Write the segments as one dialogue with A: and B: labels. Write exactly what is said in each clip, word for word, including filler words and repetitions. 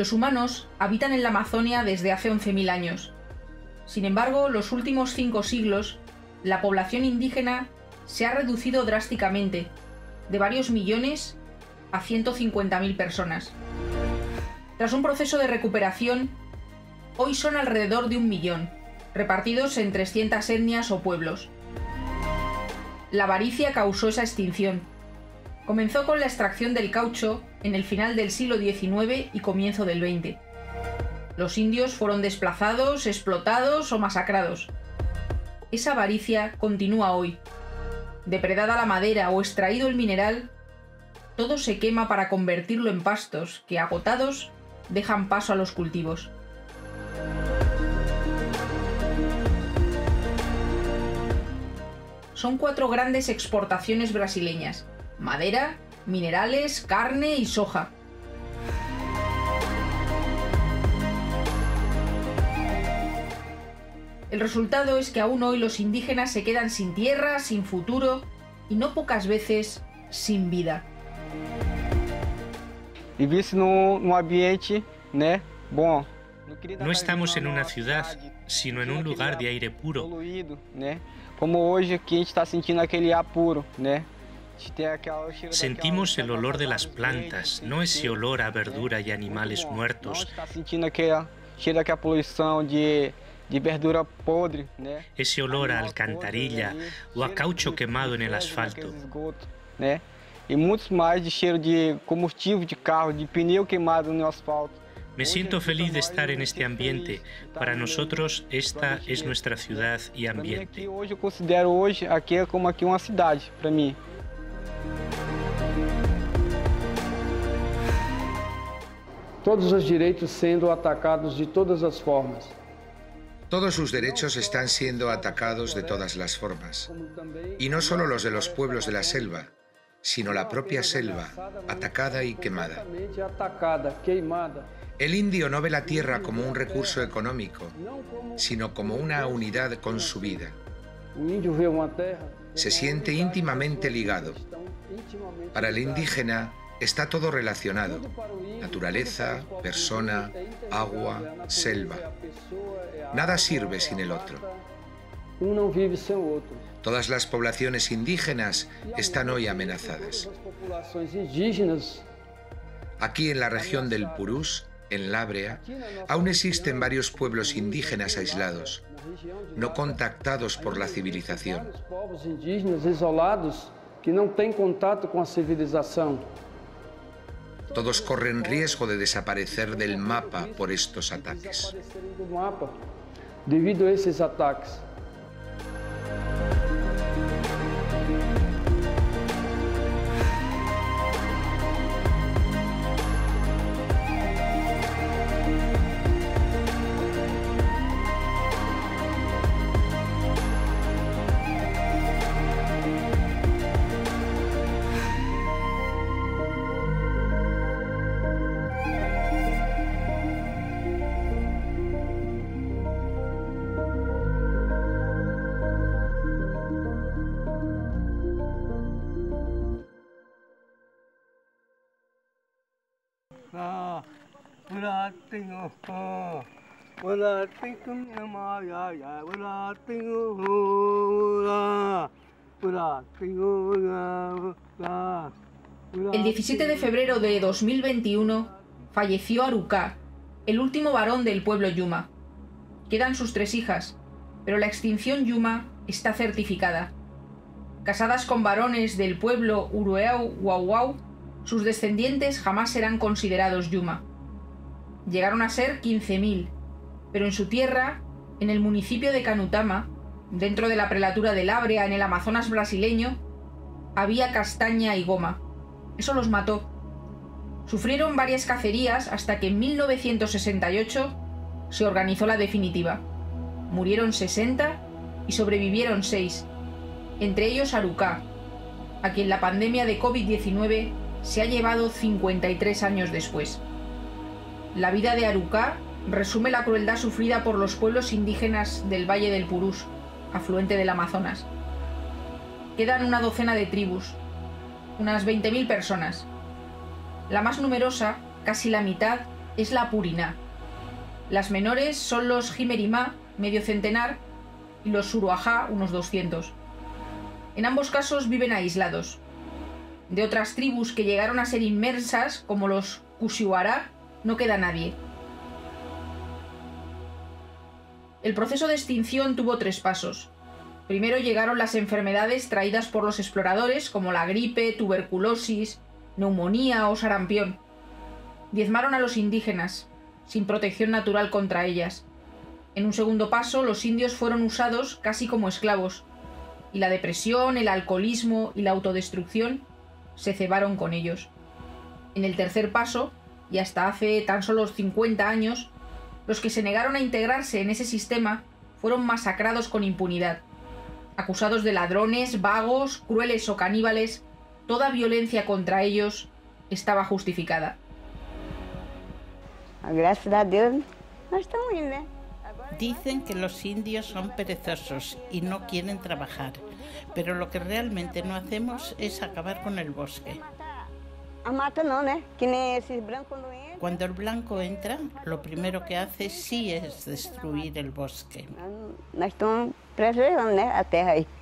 A: Los humanos habitan en la Amazonia desde hace once mil años. Sin embargo, los últimos cinco siglos, la población indígena se ha reducido drásticamente, de varios millones a ciento cincuenta mil personas. Tras un proceso de recuperación, hoy son alrededor de un millón, repartidos en trescientas etnias o pueblos. La avaricia causó esa extinción. Comenzó con la extracción del caucho en el final del siglo diecinueve y comienzo del veinte. Los indios fueron desplazados, explotados o masacrados. Esa avaricia continúa hoy. Depredada la madera o extraído el mineral, todo se quema para convertirlo en pastos que, agotados, dejan paso a los cultivos. Son cuatro grandes exportaciones brasileñas: madera, minerales, carne y soja. El resultado es que aún hoy los indígenas se quedan sin tierra, sin futuro y no pocas veces sin vida.
B: No estamos en una ciudad, sino en un lugar de aire puro. Sentimos el olor de las plantas, no ese olor a verdura y animales muertos. Ese olor a alcantarilla o a caucho quemado en el asfalto.
C: Y muchos más de cheiro de combustível de carro, de pneu queimado no asfalto.
B: Me siento feliz de estar en este ambiente. Para nosotros esta es nuestra ciudad y ambiente.
C: Hoy yo considero hoy aquí como aquí una ciudad para mí.
D: Todos os direitos sendo atacados de todas as formas.
E: Todos sus derechos están siendo atacados de todas las formas. Y no solo los de los pueblos de la selva, sino la propia selva, atacada y quemada. El indio no ve la tierra como un recurso económico, sino como una unidad con su vida. Se siente íntimamente ligado. Para el indígena está todo relacionado: naturaleza, persona, agua, selva. Nada sirve sin el otro. Todas las poblaciones indígenas están hoy amenazadas. Aquí en la región del Purús, en Lábrea, aún existen varios pueblos indígenas aislados, no contactados por la civilización. Todos corren riesgo de desaparecer del mapa por estos ataques.
D: Debido a esses ataques.
A: El diecisiete de febrero de dos mil veintiuno falleció Aruká, el último varón del pueblo Yuma. Quedan sus tres hijas, pero la extinción Yuma está certificada. Casadas con varones del pueblo Urueau Wauwau, sus descendientes jamás serán considerados Yuma. Llegaron a ser quince mil, pero en su tierra, en el municipio de Canutama, dentro de la prelatura de Lábrea en el Amazonas brasileño, había castaña y goma. Eso los mató. Sufrieron varias cacerías hasta que en mil novecientos sesenta y ocho se organizó la definitiva. Murieron sesenta y sobrevivieron seis, entre ellos Aruká, a quien la pandemia de COVID diecinueve se ha llevado cincuenta y tres años después. La vida de Aruká resume la crueldad sufrida por los pueblos indígenas del Valle del Purús, afluente del Amazonas. Quedan una docena de tribus, unas veinte mil personas. La más numerosa, casi la mitad, es la Puriná. Las menores son los Jimerimá, medio centenar, y los Suruajá, unos doscientos. En ambos casos viven aislados. De otras tribus que llegaron a ser inmersas, como los Kushiwara, no queda nadie. El proceso de extinción tuvo tres pasos. Primero llegaron las enfermedades traídas por los exploradores, como la gripe, tuberculosis, neumonía o sarampión. Diezmaron a los indígenas, sin protección natural contra ellas. En un segundo paso, los indios fueron usados casi como esclavos, y la depresión, el alcoholismo y la autodestrucción se cebaron con ellos. En el tercer paso, y hasta hace tan solo cincuenta años, los que se negaron a integrarse en ese sistema fueron masacrados con impunidad. Acusados de ladrones, vagos, crueles o caníbales, toda violencia contra ellos estaba justificada.
F: Gracias a Dios, no estamos bien.
G: Dicen que los indios son perezosos y no quieren trabajar, pero lo que realmente no hacemos es acabar con el bosque. Cuando el blanco entra, lo primero que hace sí es destruir el bosque.
F: No estamos preservando la tierra ahí.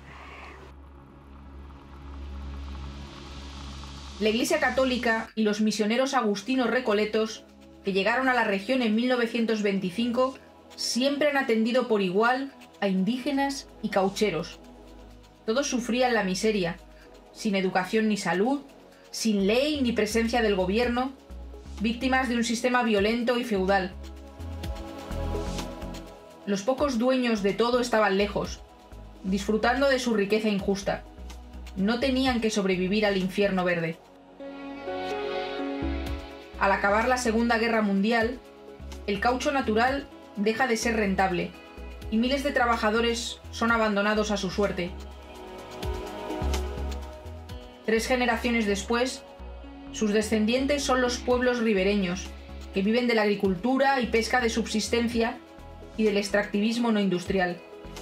A: La Iglesia Católica y los misioneros agustinos recoletos, que llegaron a la región en mil novecientos veinticinco, siempre han atendido por igual a indígenas y caucheros. Todos sufrían la miseria, sin educación ni salud, sin ley ni presencia del gobierno, víctimas de un sistema violento y feudal. Los pocos dueños de todo estaban lejos, disfrutando de su riqueza injusta. No tenían que sobrevivir al infierno verde. Al acabar la Segunda Guerra Mundial, el caucho natural deja de ser rentable y miles de trabajadores son abandonados a su suerte. Tres generaciones después, sus descendientes son los pueblos ribereños, que viven de la agricultura y pesca de subsistencia y del extractivismo no industrial.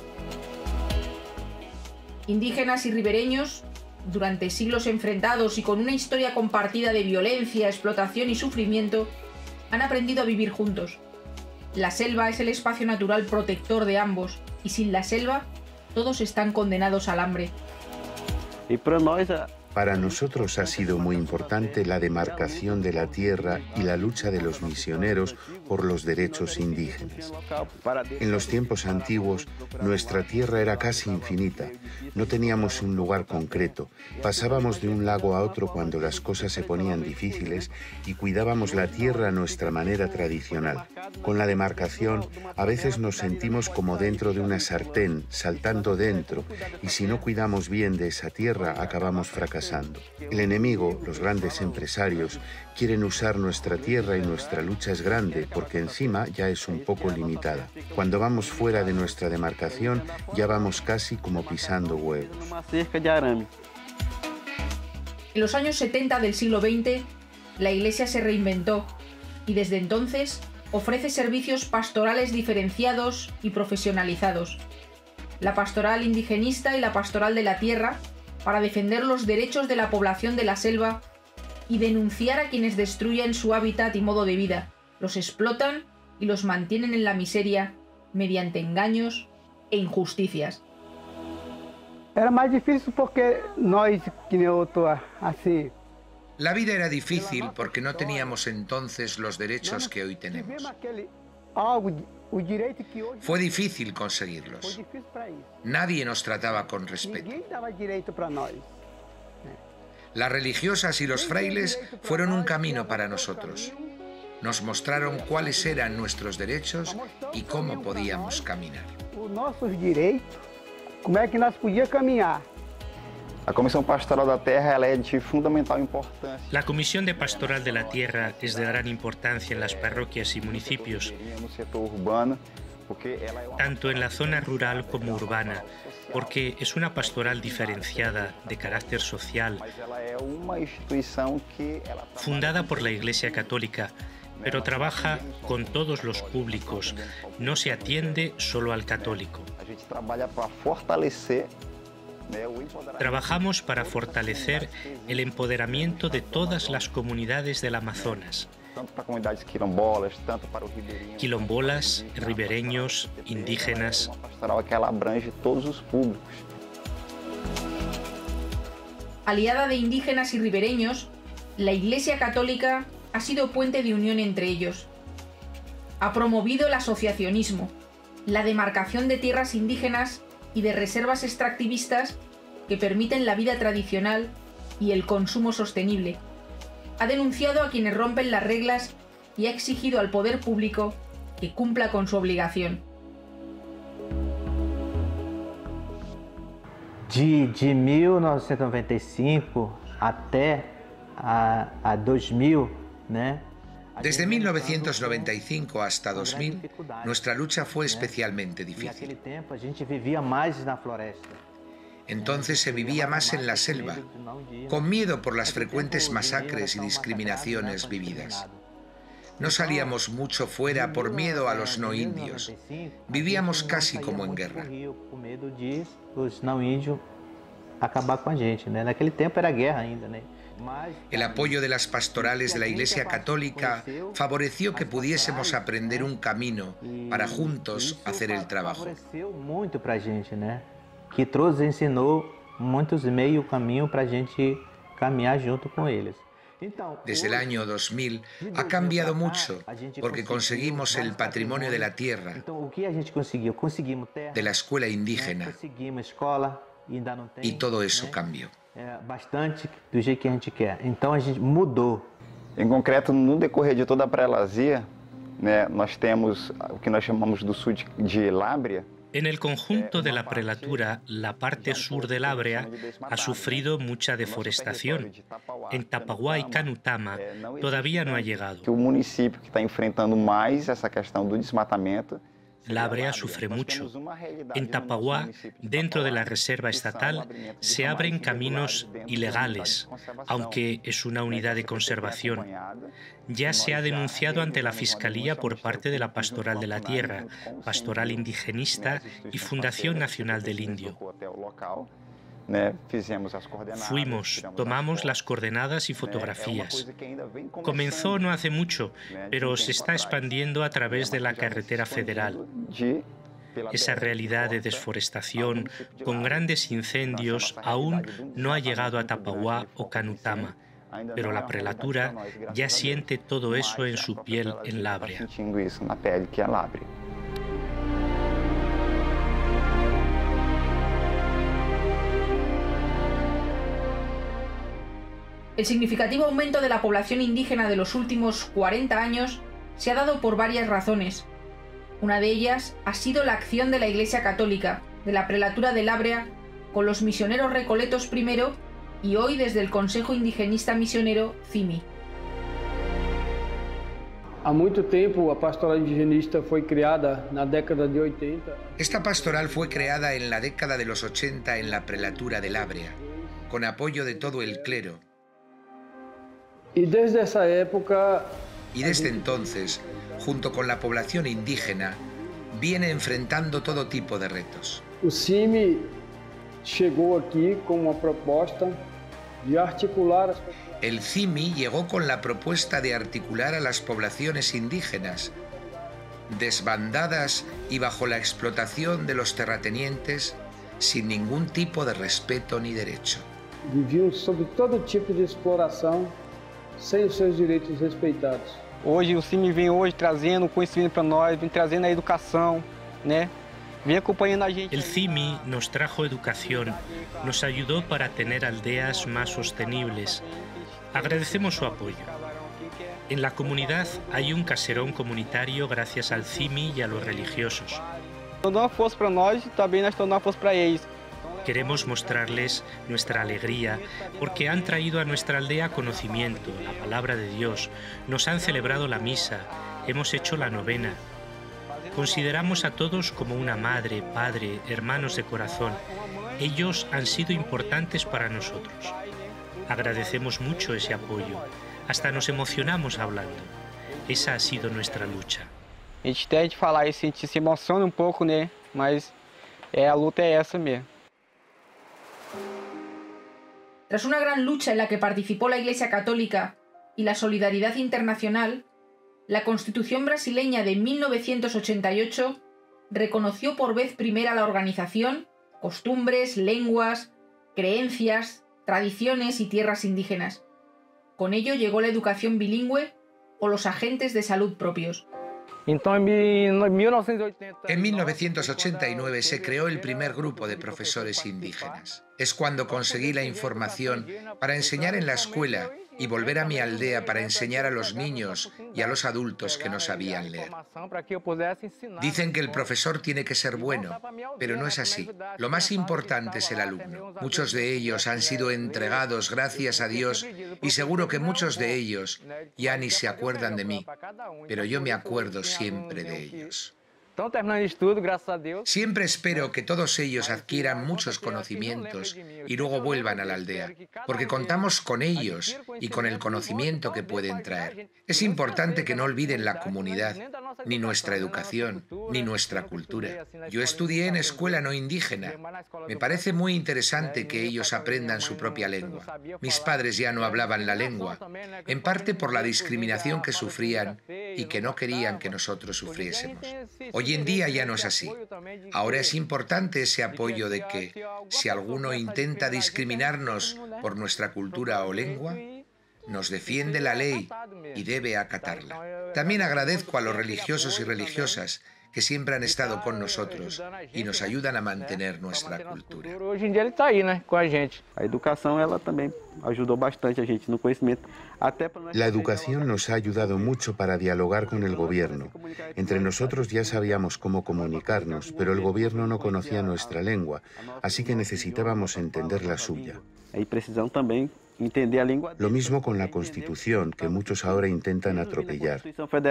A: Indígenas y ribereños, durante siglos enfrentados y con una historia compartida de violencia, explotación y sufrimiento, han aprendido a vivir juntos. La selva es el espacio natural protector de ambos, y sin la selva, todos están condenados al hambre.
H: Y para nosotros,
I: Para nosotros ha sido muy importante la demarcación de la tierra y la lucha de los misioneros por los derechos indígenas. En los tiempos antiguos, nuestra tierra era casi infinita. No teníamos un lugar concreto. Pasábamos de un lago a otro cuando las cosas se ponían difíciles y cuidábamos la tierra a nuestra manera tradicional. Con la demarcación, a veces nos sentimos como dentro de una sartén, saltando dentro, y si no cuidamos bien de esa tierra, acabamos fracasando. El enemigo, los grandes empresarios, quieren usar nuestra tierra y nuestra lucha es grande porque encima ya es un poco limitada. Cuando vamos fuera de nuestra demarcación ya vamos casi como pisando huevos.
A: En los años setenta del siglo veinte, la Iglesia se reinventó y desde entonces ofrece servicios pastorales diferenciados y profesionalizados. La pastoral indigenista y la pastoral de la tierra, para defender los derechos de la población de la selva y denunciar a quienes destruyen su hábitat y modo de vida, los explotan y los mantienen en la miseria mediante engaños e injusticias.
D: Era más difícil porque nós, que eu tô así.
E: La vida era difícil porque no teníamos entonces los derechos que hoy tenemos. Fue difícil conseguirlos. Nadie nos trataba con respeto. Las religiosas y los frailes fueron un camino para nosotros. Nos mostraron cuáles eran nuestros derechos y cómo podíamos caminar.
H: La Comisión Pastoral de la Tierra ela é de fundamental importancia.
B: La Comisión de Pastoral de la Tierra es de gran importancia en las parroquias y municipios, tanto en la zona rural como urbana, porque es una pastoral diferenciada de carácter social, fundada por la Iglesia Católica, pero trabaja con todos los públicos, no se atiende solo al católico. Trabajamos para fortalecer el empoderamiento de todas las comunidades del Amazonas. Quilombolas, ribereños, indígenas.
A: Aliada de indígenas y ribereños, la Iglesia Católica ha sido puente de unión entre ellos. Ha promovido el asociacionismo, la demarcación de tierras indígenas y de reservas extractivistas que permiten la vida tradicional y el consumo sostenible. Ha denunciado a quienes rompen las reglas y ha exigido al poder público que cumpla con su obligación.
J: De, de mil novecentos e noventa e cinco até a, a dois mil, né?
E: Desde mil novecientos noventa y cinco hasta dos mil, nuestra lucha fue especialmente difícil. Entonces se vivía más en la selva, con miedo por las frecuentes masacres y discriminaciones vividas. No salíamos mucho fuera por miedo a los no indios. Vivíamos casi como en guerra. El apoyo de las pastorales de la Iglesia Católica favoreció que pudiésemos aprender un camino para juntos hacer el trabajo.
J: Que trouxe, ensinou muitos meios caminho para a gente caminhar junto com eles.
E: Desde el año dos mil ha cambiado mucho porque conseguimos el patrimonio de la tierra, de la escuela indígena, y todo eso cambió.
J: Bastante do jeito que a gente quer. Então a gente mudou.
H: Em concreto, no decorrer de toda a prelazia, né, nós temos o que nós chamamos do sul de Lábrea.
B: En el conjunto de la prelatura, la parte sur del Lábrea ha sufrido mucha deforestación. En Tapaguá y Canutama todavía no ha llegado.
H: O município que está enfrentando mais essa questão do desmatamento.
B: Lábrea sufre mucho. En Tapaguá, dentro de la reserva estatal, se abren caminos ilegales, aunque es una unidad de conservación. Ya se ha denunciado ante la Fiscalía por parte de la Pastoral de la Tierra, Pastoral Indigenista y Fundación Nacional del Indio. Fuimos, tomamos las coordenadas y fotografías. Comenzó no hace mucho, pero se está expandiendo a través de la carretera federal. Esa realidad de desforestación con grandes incendios aún no ha llegado a Tapaguá o Canutama, pero la prelatura ya siente todo eso en su piel en Lábrea.
A: El significativo aumento de la población indígena de los últimos cuarenta años se ha dado por varias razones. Una de ellas ha sido la acción de la Iglesia Católica, de la prelatura de Lábrea, con los misioneros recoletos primero y hoy desde el Consejo Indigenista Misionero C I M I.
D: Há muito tempo, a pastoral indigenista foi criada na década de ochenta.
E: Esta pastoral fue creada en la década de los ochenta en la prelatura de Lábrea, con apoyo de todo el clero.
D: Y desde esa época,
E: y desde entonces, junto con la población indígena, viene enfrentando todo tipo de retos.
D: O C I M I llegó aquí con una propuesta de articular.
E: El C I M I llegó con la propuesta de articular a las poblaciones indígenas, desbandadas y bajo la explotación de los terratenientes, sin ningún tipo de respeto ni derecho.
D: Viviam sob todo tipo de exploração, sem os seus direitos respeitados.
C: Hoje o C I M I vem hoje trazendo conhecimento para nós, vem trazendo a educação, né? Vem acompanhando a gente.
B: El C I M I nos trajo educación, nos ayudó para tener aldeas más sostenibles. Agradecemos su apoyo. En la comunidad hay un caserón comunitario gracias al C I M I y a los religiosos.
C: Estão dando força para nós, também nós estamos dando força para eles.
B: Queremos mostrarles nuestra alegría porque han traído a nuestra aldea conocimiento, la palabra de Dios, nos han celebrado la misa, hemos hecho la novena. Consideramos a todos como una madre, padre, hermanos de corazón. Ellos han sido importantes para nosotros. Agradecemos mucho ese apoyo, hasta nos emocionamos hablando. Esa ha sido nuestra lucha.
C: A gente tem de falar isso, a gente se emociona um pouco, né? Mas é, a luta é essa mesmo.
A: Tras una gran lucha en la que participó la Iglesia Católica y la solidaridad internacional, la Constitución brasileña de mil novecientos ochenta y ocho reconoció por vez primera la organización, costumbres, lenguas, creencias, tradiciones y tierras indígenas. Con ello llegó la educación bilingüe o los agentes de salud propios.
E: En mil novecientos ochenta y nueve se creó el primer grupo de profesores indígenas. Es cuando conseguí la información para enseñar en la escuela y volver a mi aldea para enseñar a los niños y a los adultos que no sabían leer. Dicen que el profesor tiene que ser bueno, pero no es así. Lo más importante es el alumno. Muchos de ellos han sido entregados gracias a Dios y seguro que muchos de ellos ya ni se acuerdan de mí, pero yo me acuerdo siempre de ellos. Siempre espero que todos ellos adquieran muchos conocimientos y luego vuelvan a la aldea, porque contamos con ellos y con el conocimiento que pueden traer. Es importante que no olviden la comunidad, ni nuestra educación, ni nuestra cultura. Yo estudié en escuela no indígena. Me parece muy interesante que ellos aprendan su propia lengua. Mis padres ya no hablaban la lengua, en parte por la discriminación que sufrían y que no querían que nosotros sufriésemos. Hoy en día ya no es así. Ahora es importante ese apoyo de que, si alguno intenta discriminarnos por nuestra cultura o lengua, nos defiende la ley y debe acatarla. También agradezco a los religiosos y religiosas que siempre han estado con nosotros y nos ayudan a mantener nuestra cultura.
C: La educación ela también ayudó bastante a gente no conocimiento.
I: La educación nos ha ayudado mucho para dialogar con el gobierno. Entre nosotros ya sabíamos cómo comunicarnos, pero el gobierno no conocía nuestra lengua, así que necesitábamos entender la suya.
C: Ahí precisan también entender a lengua.
I: Lo mismo con la Constitución, que muchos ahora intentan atropellar.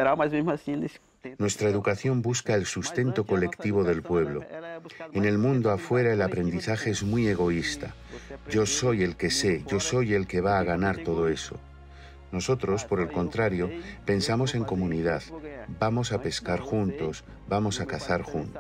I: Nuestra educación busca el sustento colectivo del pueblo. En el mundo afuera el aprendizaje es muy egoísta. Yo soy el que sé, yo soy el que va a ganar todo eso. Nosotros, por el contrario, pensamos en comunidad. Vamos a pescar juntos, vamos a cazar juntos.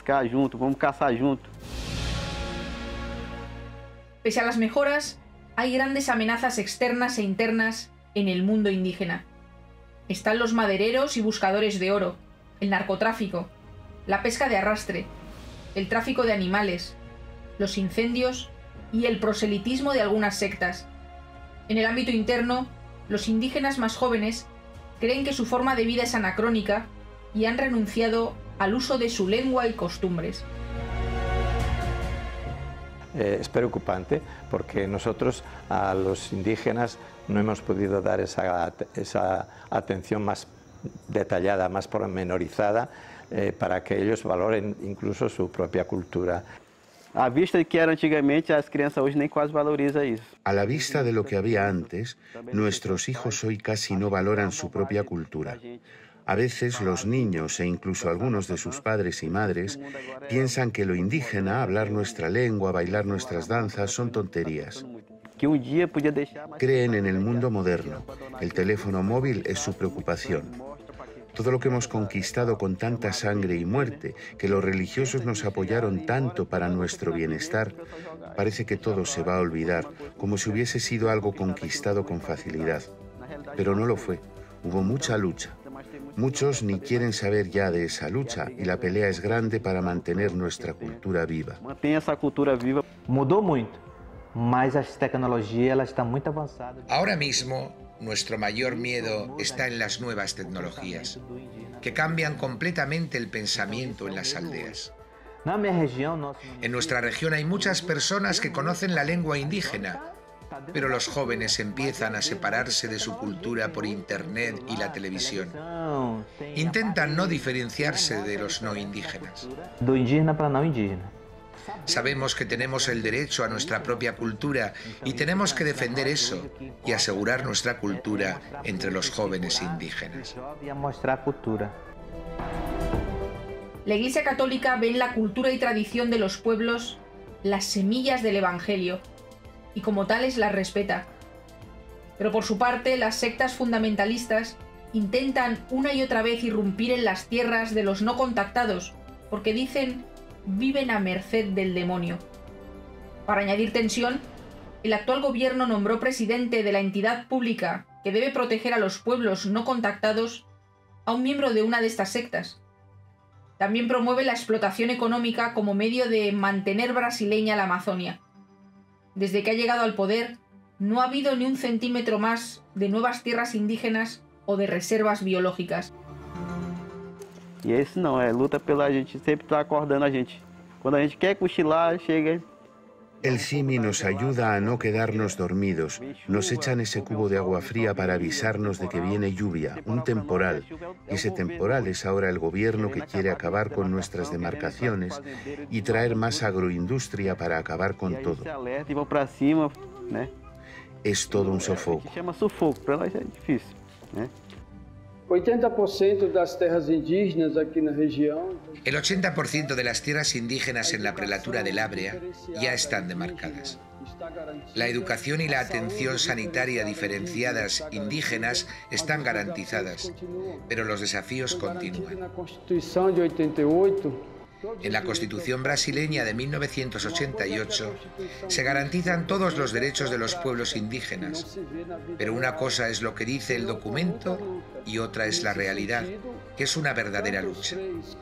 A: Pese a las mejoras, hay grandes amenazas externas e internas en el mundo indígena. Están los madereros y buscadores de oro, el narcotráfico, la pesca de arrastre, el tráfico de animales, los incendios y el proselitismo de algunas sectas. En el ámbito interno, los indígenas más jóvenes creen que su forma de vida es anacrónica y han renunciado al uso de su lengua y costumbres.
J: Eh, es preocupante porque nosotros a los indígenas no hemos podido dar esa, esa atención más detallada, más pormenorizada, eh, para que ellos valoren incluso su propia cultura.
C: A vista de que era antigamente, as crianças hoje nem quase valorizam isso.
I: A la vista de lo que había antes, nuestros hijos hoy casi no valoran su propia cultura. A veces los niños e incluso algunos de sus padres y madres piensan que lo indígena, hablar nuestra lengua, bailar nuestras danzas, son tonterías. Creen en el mundo moderno. El teléfono móvil es su preocupación. Todo lo que hemos conquistado con tanta sangre y muerte, que los religiosos nos apoyaron tanto para nuestro bienestar, parece que todo se va a olvidar, como si hubiese sido algo conquistado con facilidad. Pero no lo fue. Hubo mucha lucha. Muchos ni quieren saber ya de esa lucha y la pelea es grande para mantener nuestra cultura viva.
J: Mudou muito, mas as tecnologias elas estão muito avançadas.
E: Ahora mismo, nuestro mayor miedo está en las nuevas tecnologías, que cambian completamente el pensamiento en las aldeas. En nuestra región hay muchas personas que conocen la lengua indígena, pero los jóvenes empiezan a separarse de su cultura por Internet y la televisión. Intentan no diferenciarse de los no indígenas.
J: Do indígena para não indígena.
E: Sabemos que tenemos el derecho a nuestra propia cultura y tenemos que defender eso y asegurar nuestra cultura entre los jóvenes indígenas.
A: La Iglesia Católica ve en la cultura y tradición de los pueblos las semillas del Evangelio y como tales las respeta. Pero por su parte, las sectas fundamentalistas intentan una y otra vez irrumpir en las tierras de los no contactados porque dicen viven a merced del demonio. Para añadir tensión, el actual gobierno nombró presidente de la entidad pública que debe proteger a los pueblos no contactados a un miembro de una de estas sectas. También promueve la explotación económica como medio de mantener brasileña la Amazonia. Desde que ha llegado al poder, no ha habido ni un centímetro más de nuevas tierras indígenas o de reservas biológicas.
K: E esse não, é luta pela gente, sempre está acordando a gente. Quando a gente quer cochilar, chega.
I: El Simi nos ayuda a no quedarnos dormidos. Nos echan ese cubo de agua fría para avisarnos de que viene lluvia, un temporal. Y ese temporal es ahora el gobierno que quiere acabar con nuestras demarcaciones y traer más agroindustria para acabar con todo. Es todo un sofoco.
L: ochenta por ciento das terras indígenas aquí na região.
E: El ochenta por ciento de las tierras indígenas en la prelatura del Ábrea ya están demarcadas. La educación y la atención sanitaria diferenciadas indígenas están garantizadas, pero los desafíos continúan. En la Constitución brasileña de mil novecientos ochenta y ocho se garantizan todos los derechos de los pueblos indígenas, pero una cosa es lo que dice el documento y otra es la realidad, que es una verdadera lucha.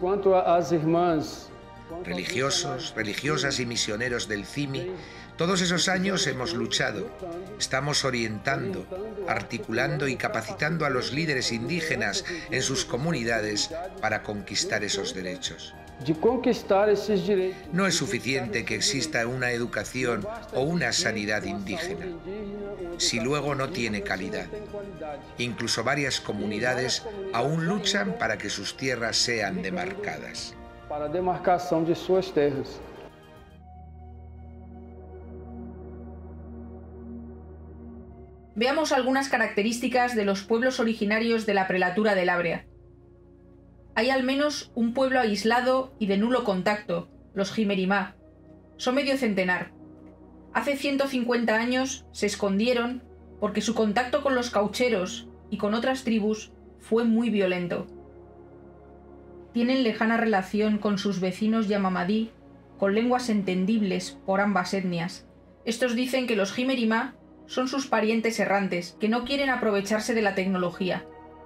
E: Religiosos, religiosas y misioneros del C I M I, todos esos años hemos luchado, estamos orientando, articulando y capacitando a los líderes indígenas en sus comunidades para conquistar esos derechos. No es suficiente que exista una educación o una sanidad indígena, si luego no tiene calidad. Incluso varias comunidades aún luchan para que sus tierras sean demarcadas.
L: Para demarcação de suas terras.
A: Veamos algunas características de los pueblos originarios de la prelatura del Ábrea. Hay al menos un pueblo aislado y de nulo contacto, los Jimerimá. Son medio centenar. Hace ciento cincuenta años se escondieron porque su contacto con los caucheros y con otras tribus fue muy violento. Tienen lejana relación con sus vecinos Yamamadí, con lenguas entendibles por ambas etnias. Estos dicen que los Jimerimá son sus parientes errantes, que no quieren aprovecharse de la tecnología.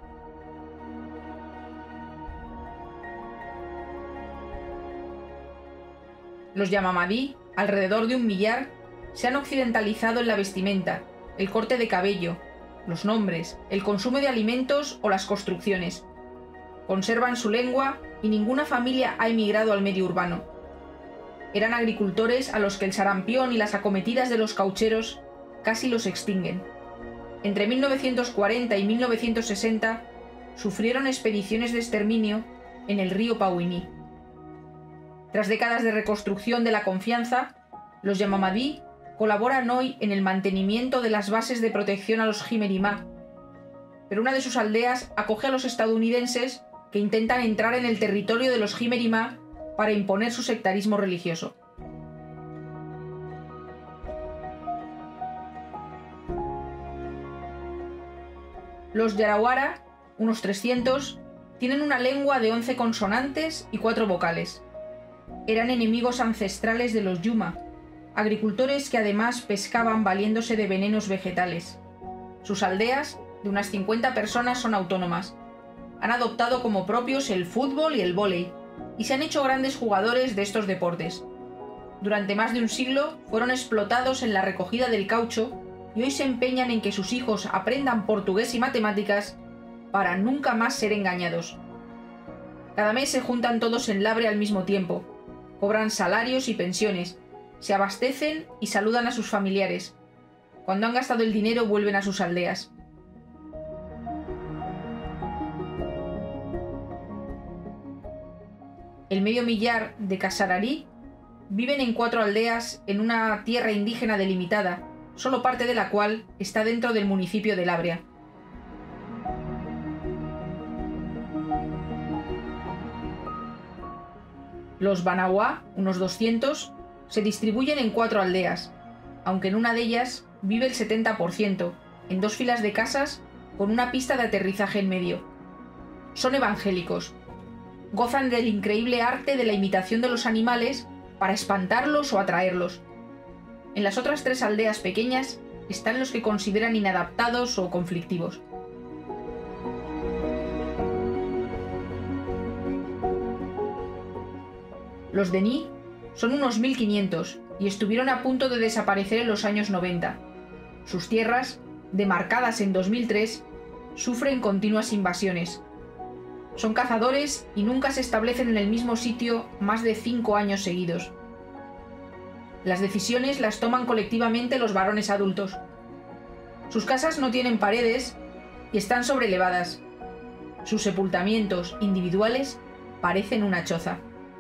A: Los Yamamadí, alrededor de un millar, se han occidentalizado en la vestimenta, el corte de cabello, los nombres, el consumo de alimentos o las construcciones. Conservan su lengua y ninguna familia ha emigrado al medio urbano. Eran agricultores a los que el sarampión y las acometidas de los caucheros casi los extinguen. Entre mil novecientos cuarenta y mil novecientos sesenta sufrieron expediciones de exterminio en el río Pauiní. Tras décadas de reconstrucción de la confianza, los Yamamadí colaboran hoy en el mantenimiento de las bases de protección a los Jimerimá, pero una de sus aldeas acoge a los estadounidenses que intentan entrar en el territorio de los Jimerimá para imponer su sectarismo religioso. Los Yarawara, unos trescientos, tienen una lengua de once consonantes y cuatro vocales. Eran enemigos ancestrales de los Yuma, agricultores que además pescaban valiéndose de venenos vegetales. Sus aldeas, de unas cincuenta personas, son autónomas. Han adoptado como propios el fútbol y el vóley, y se han hecho grandes jugadores de estos deportes. Durante más de un siglo fueron explotados en la recogida del caucho y hoy se empeñan en que sus hijos aprendan portugués y matemáticas para nunca más ser engañados. Cada mes se juntan todos en Labre al mismo tiempo, cobran salarios y pensiones, se abastecen y saludan a sus familiares. Cuando han gastado el dinero vuelven a sus aldeas. El medio millar de Casararí viven en cuatro aldeas en una tierra indígena delimitada, solo parte de la cual está dentro del municipio de Labrea. Los Banawa, unos doscientos, se distribuyen en cuatro aldeas, aunque en una de ellas vive el setenta por ciento, en dos filas de casas con una pista de aterrizaje en medio. Son evangélicos. Gozan del increíble arte de la imitación de los animales para espantarlos o atraerlos. En las otras tres aldeas pequeñas están los que consideran inadaptados o conflictivos. Los Dení son unos mil quinientos y estuvieron a punto de desaparecer en los años noventa. Sus tierras, demarcadas en dos mil tres, sufren continuas invasiones. Son cazadores y nunca se establecen en el mismo sitio más de cinco años seguidos. Las decisiones las toman colectivamente los varones adultos. Sus casas no tienen paredes y están sobrelevadas. Sus sepultamientos individuales parecen una choza.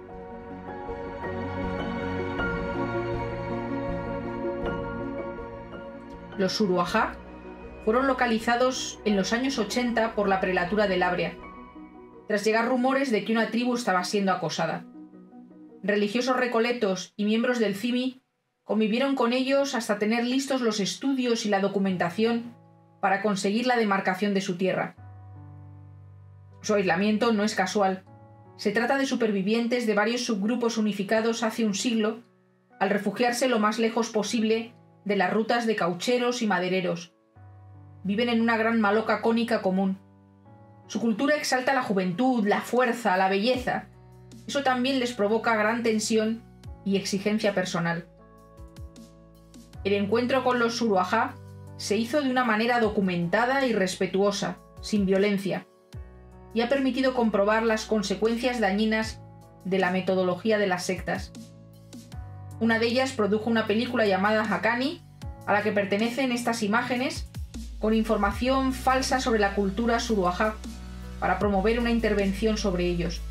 A: Los Suruajá fueron localizados en los años ochenta por la prelatura de Labrea, tras llegar rumores de que una tribu estaba siendo acosada. Religiosos recoletos y miembros del C I M I convivieron con ellos hasta tener listos los estudios y la documentación para conseguir la demarcación de su tierra. Su aislamiento no es casual. Se trata de supervivientes de varios subgrupos unificados hace un siglo, al refugiarse lo más lejos posible de las rutas de caucheros y madereros. Viven en una gran maloca cónica común. Su cultura exalta la juventud, la fuerza, la belleza. Eso también les provoca gran tensión y exigencia personal. El encuentro con los Suruajá se hizo de una manera documentada y respetuosa, sin violencia, y ha permitido comprobar las consecuencias dañinas de la metodología de las sectas. Una de ellas produjo una película llamada Haqqani, a la que pertenecen estas imágenes, con información falsa sobre la cultura Suruajá, para promover una intervención sobre ellos.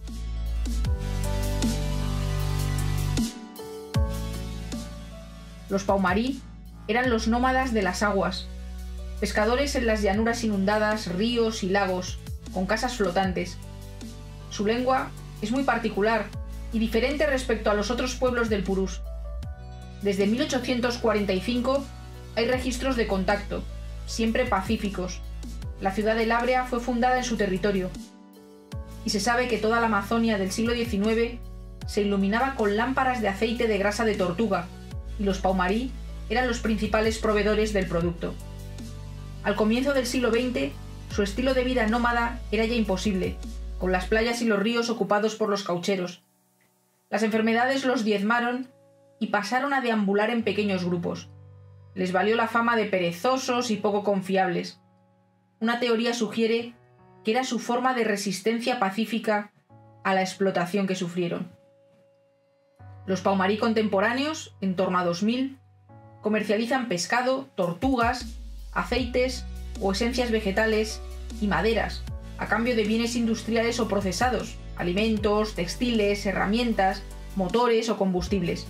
A: Los Paumarí eran los nómadas de las aguas, pescadores en las llanuras inundadas, ríos y lagos, con casas flotantes. Su lengua es muy particular y diferente respecto a los otros pueblos del Purús. Desde mil ochocientos cuarenta y cinco hay registros de contacto, siempre pacíficos. La ciudad de Labrea fue fundada en su territorio, y se sabe que toda la Amazonia del siglo diecinueve se iluminaba con lámparas de aceite de grasa de tortuga, y los Paumarí eran los principales proveedores del producto. Al comienzo del siglo veinte, su estilo de vida nómada era ya imposible, con las playas y los ríos ocupados por los caucheros. Las enfermedades los diezmaron y pasaron a deambular en pequeños grupos. Les valió la fama de perezosos y poco confiables. Una teoría sugiere que era su forma de resistencia pacífica a la explotación que sufrieron. Los Paumarí contemporáneos, en torno a dos mil, comercializan pescado, tortugas, aceites o esencias vegetales y maderas, a cambio de bienes industriales o procesados, alimentos, textiles, herramientas, motores o combustibles.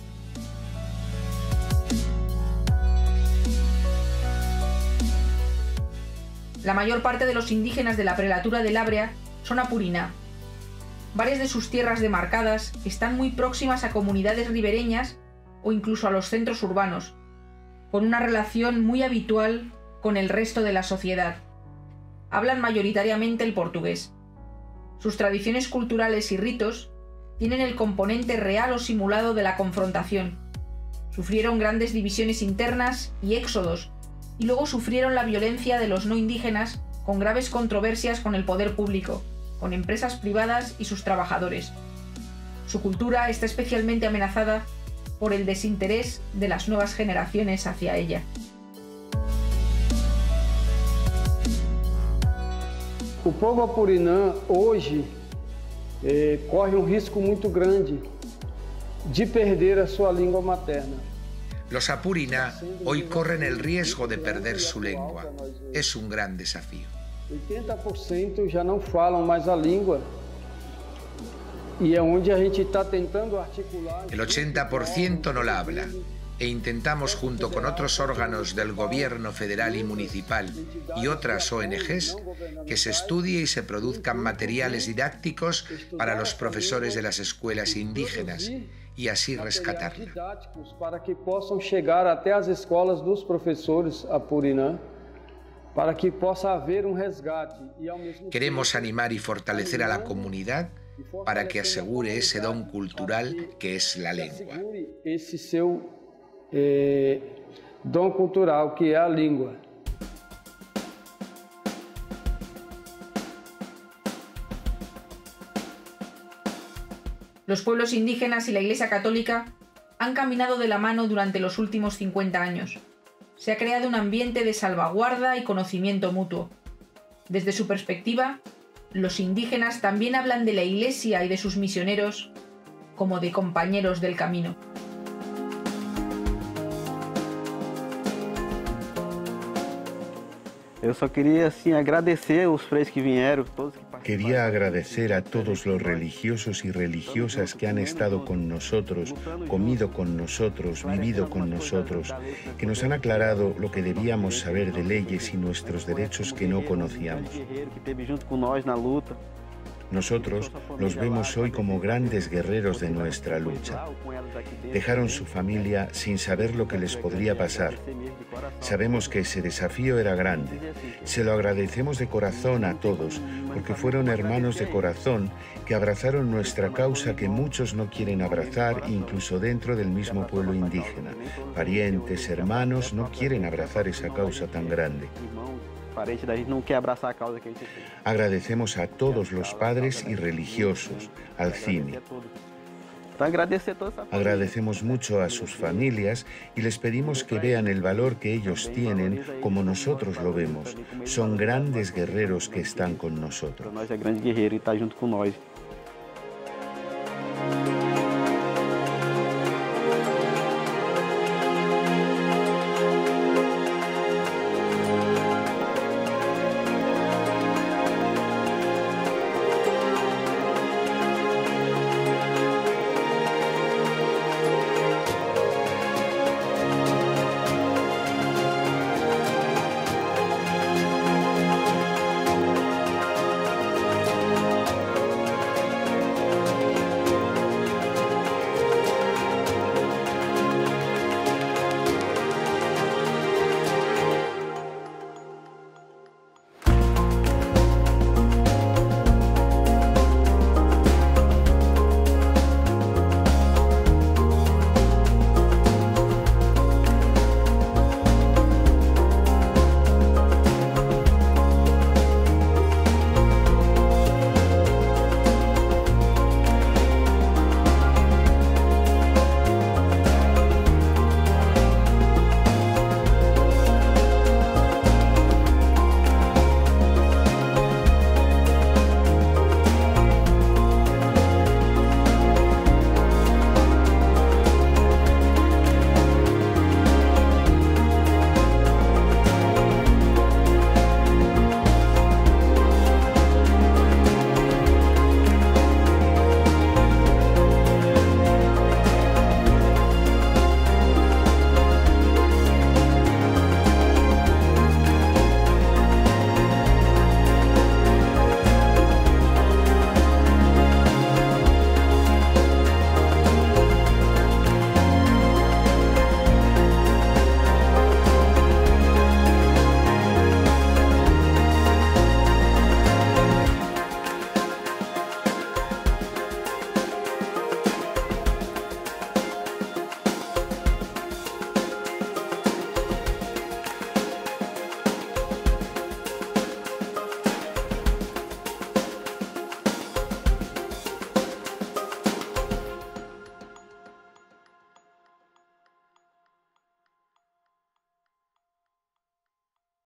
A: La mayor parte de los indígenas de la prelatura de Labrea son apuriná. Varias de sus tierras demarcadas están muy próximas a comunidades ribereñas o incluso a los centros urbanos, con una relación muy habitual con el resto de la sociedad. Hablan mayoritariamente el portugués. Sus tradiciones culturales y ritos tienen el componente real o simulado de la confrontación. Sufrieron grandes divisiones internas y éxodos, y luego sufrieron la violencia de los no indígenas con graves controversias con el poder público, con empresas privadas y sus trabajadores. Su cultura está especialmente amenazada por el desinterés de las nuevas generaciones hacia ella.
L: O povo Apuriná hoje eh, corre um risco muito grande de perder a sua língua materna.
E: Los Apuriná hoy corren el riesgo de perder su lengua. Es un gran desafío.
L: oitenta por ciento já não falam mais a língua e é onde a gente está tentando articular.
E: El ochenta por ciento no la habla e intentamos junto con otros órganos del gobierno federal y municipal y otras O N Ges que se estudie y se produzcan materiales didácticos para los profesores de las escuelas indígenas y así rescatarla.
L: Para que possam chegar até as escolas dos professores Apuriná, para que possa haver um resgate e ao mesmo
E: Queremos animar y fortalecer a la comunidad para que asegure ese don cultural que es la lengua.
L: esse seu eh, dom cultural que é a língua.
A: Los pueblos indígenas y la Iglesia Católica han caminado de la mano durante los últimos cincuenta años. Se ha creado un ambiente de salvaguarda y conocimiento mutuo. Desde su perspectiva, los indígenas también hablan de la Iglesia y de sus misioneros como de compañeros del camino.
K: Eu só queria assim agradecer os freis que vieram, todos que participaram.
I: Quería agradecer a todos los religiosos y religiosas que han estado con nosotros, comido con nosotros, vivido con nosotros, que nos han aclarado lo que debíamos saber de leyes y nuestros derechos que no conocíamos. Nosotros los vemos hoy como grandes guerreros de nuestra lucha. Dejaron su familia sin saber lo que les podría pasar. Sabemos que ese desafío era grande. Se lo agradecemos de corazón a todos, porque fueron hermanos de corazón que abrazaron nuestra causa que muchos no quieren abrazar, incluso dentro del mismo pueblo indígena. Parientes, hermanos, no quieren abrazar esa causa tan grande. Agradecemos a todos los padres y religiosos, al C I M I. Agradecemos mucho a sus familias y les pedimos que vean el valor que ellos tienen como nosotros lo vemos. Son grandes guerreros que están con nosotros.